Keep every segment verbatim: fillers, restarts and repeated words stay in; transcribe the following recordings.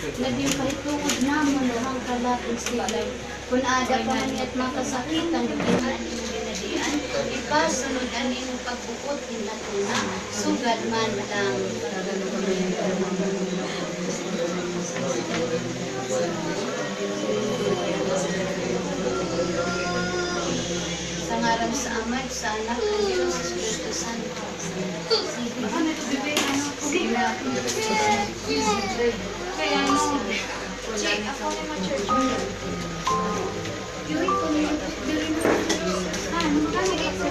Labing kahitungod namon ang kalapin sila. Kung ada pa man at makasakitan, gibihan imong ginadian, ipasunod ani imong pagbuot inatuna, sugad man lang. Sa ngalan sa Ama, sa Anak, ng Diyos, sa Espiritu Santo. Ano ito, bebe? Ano? Sila. Kaya ano? Check, ako na ma-church. Yuri, kung yung dili mo. Ah, magkano ito?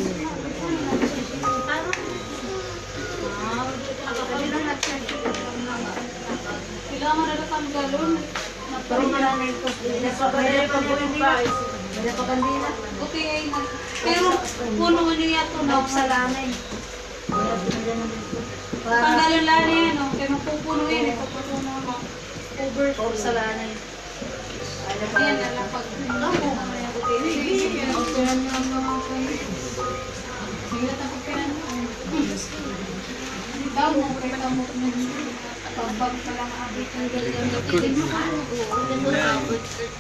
Parang. Ah, pwede lang na-church. Kailangan na kang galon. Parang marami ito. Napagaya pa po yung guys. Wala pa kandila. Okay, ay na. Pero puno niya ito na sa lanay. Panggalon lang yan, no? Kaya mapupuno yun, ipapupuno mo. Over sa lanay. Yan na lang pag... Ako, mamaya ko kayo. Sige, yan ang piran niya ang mga kayo. Sige na tapos piran mo. Ikaw mo, kaya mo pagbag pa lang abit ng ganyan. Hindi mo ka. Hindi mo abot.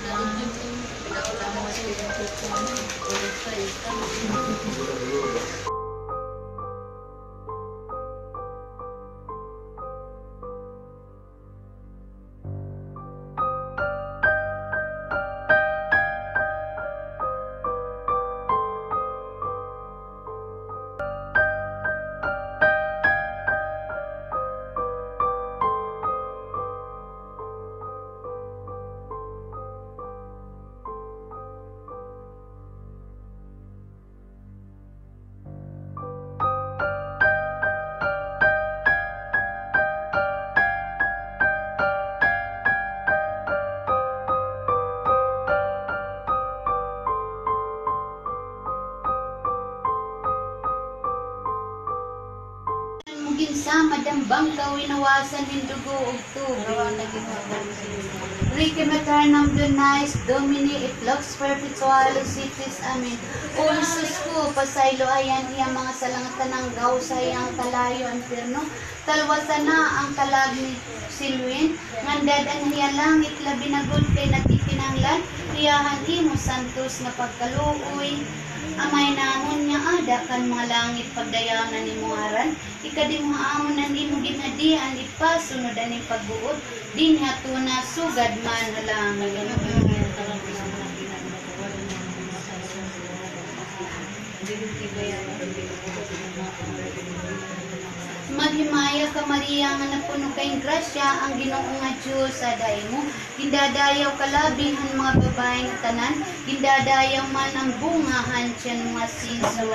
Ginsa madambang kawinawasan ng dugo ug tubo. Ricky maternam Ballais, Domini, it looks perpetual cities, amin. O Jesus ko, pasaylo ayan iyang mga salangatan ng gaw sa iyang kalayo anterno. Talwasan na ang kalag ni Selwyn, ngandad ang niya langit labi na good kay natitinanglan, iyahan imo santos na pagkaluoy. Amay namon niya ada kan mga langit pagdayanan ni muaran, ikadi mga amon na ni mo ginadian, ipasunod ani pagbuot, din hatuna sugad man halang. Maghimaya ka Maria nga napuno kayong grasya ang Ginoo nga Diyos sa daimo. Gindadayaw kalabihan mga babae nga tanan, gindadayaw man ang bungahan tiyan mga siso.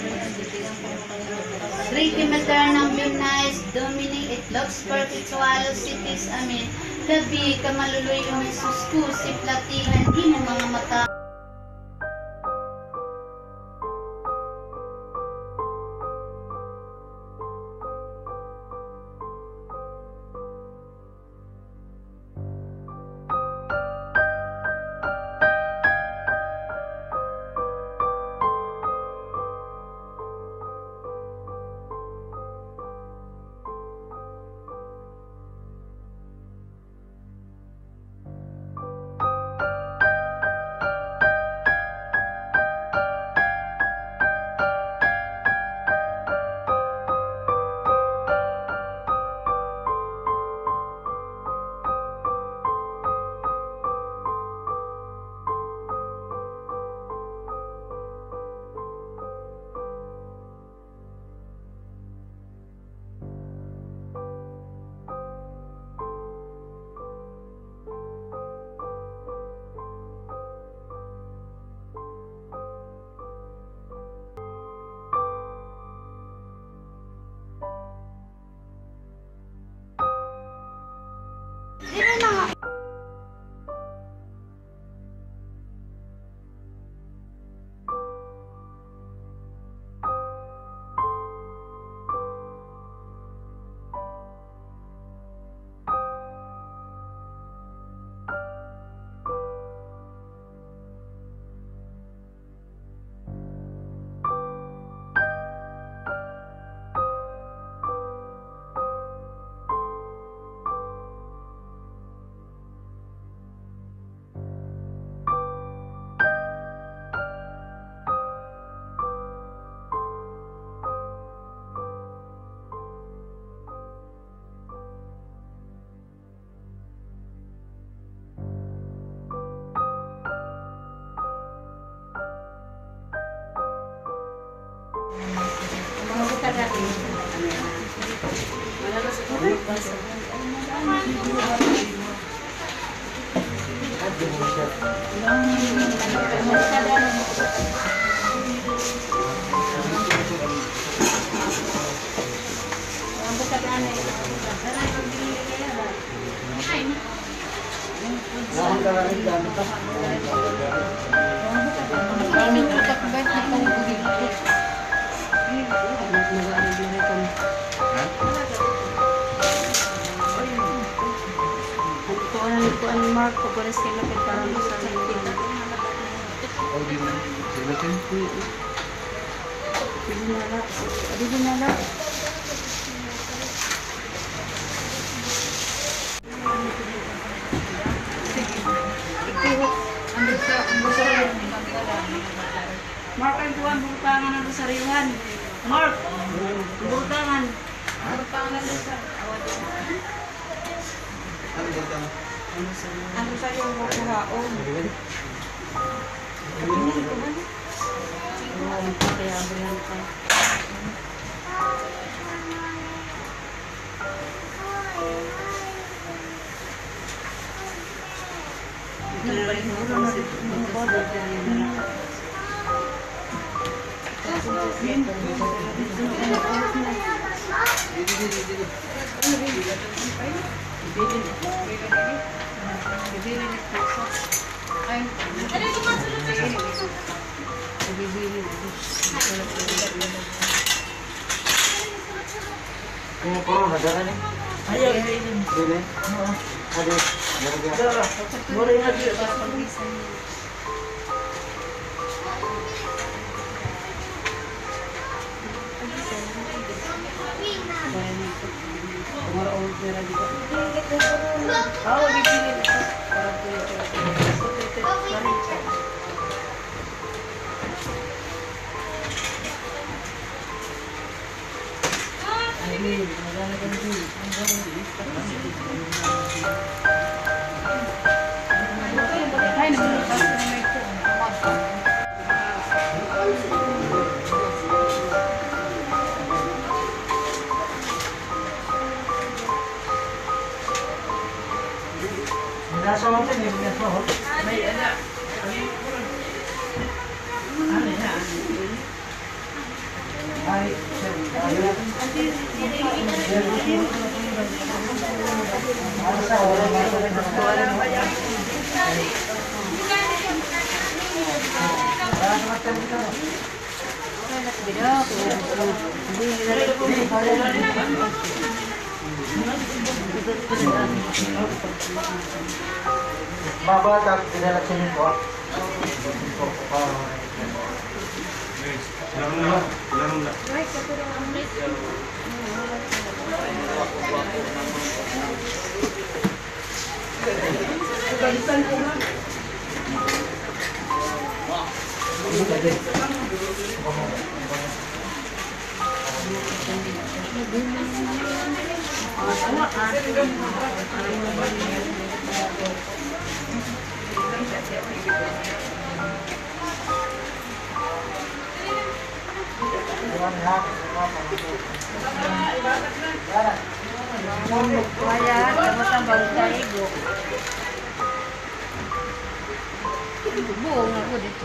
Ricky maternam Ballais, Domini, it looks perpetual cities, amin. Labi ka maluluy yung Jesus ko, si platihan di mo mga mata. Kuan Mark ko boleh sila kay parang sa LinkedIn. Oh, di man. Sila tin. Di na la. Di na la. Ando sa ando sa Mark ay kuan butangan ang sariwan. Mark. Butangan. Butangan sa awat. Ano ba tang? Ano sa yung kuhaon? Oh, kaya abrihan ka. Ito balik mo na si Bodo din. Kung puro nadara ni. Ayaw, ini. Dili. Oo. Ade. Dara. Boleh lagi para pagbisan. Tomorrow all pera juga. Oh, di sini. Para Ini, magana kan tu. Hai naman pas na ito. Nasa hotel ni nasa hotel. May ana. Ano na? Ay, Baba tak dinala sa inyo po. Larong na, larong na. Wala, dapat ang bangkay go. Buong ako dito.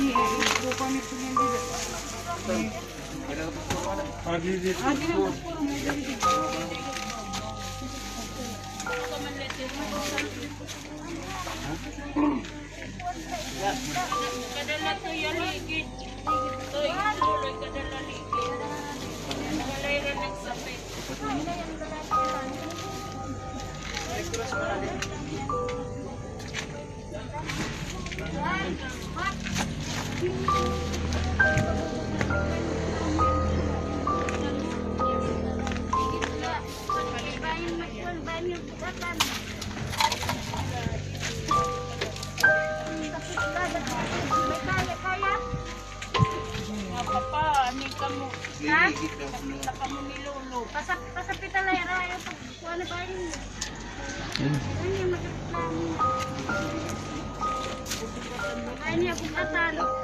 Ni, lupa ni po niyan dito. Adi dito. Adi dito. Kadala to yan ligid. To ituloy kadala ligid. Nagalay rin nagsapit. Papa, ani kamu. Ha? Kita kamu nilolo. Pasap pasapit alay ra ayo pag kuan ba yun. Ani magkaklan. Ay niya kung atalo.